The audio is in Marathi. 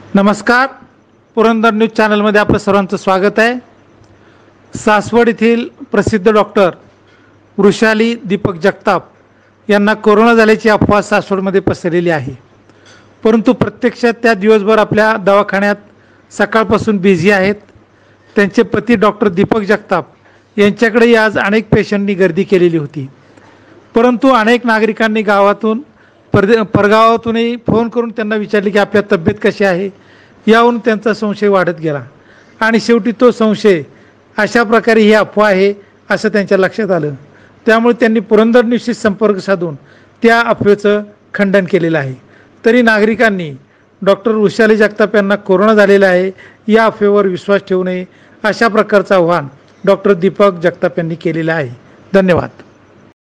नमस्कार. पुरंदर न्यूज चॅनलमध्ये आपलं सर्वांचं स्वागत आहे. सासवड येथील प्रसिद्ध डॉक्टर वृषाली दीपक जगताप यांना कोरोना झाल्याची अफवा सासवडमध्ये पसरलेली आहे. परंतु प्रत्यक्षात त्या दिवसभर आपल्या दवाखान्यात सकाळपासून बिझी आहेत. त्यांचे पती डॉक्टर दीपक जगताप यांच्याकडेही आज अनेक पेशंटनी गर्दी केलेली होती. परंतु अनेक नागरिकांनी गावातून परगावातूनही फोन करून त्यांना विचारले की आपल्या तब्येत कशी आहे. यावरून त्यांचा संशय वाढत गेला आणि शेवटी तो संशय अशा प्रकारे ही अफवा आहे असं त्यांच्या लक्षात आलं. त्यामुळे त्यांनी पुरंदर न्यूजशी संपर्क साधून त्या अफवेचं खंडन केलेलं आहे. तरी नागरिकांनी डॉक्टर वृषाली जगताप यांना कोरोना झालेला आहे या अफवेवर विश्वास ठेवू नये अशा प्रकारचं आव्हान डॉक्टर दीपक जगताप यांनी केलेलं आहे. धन्यवाद.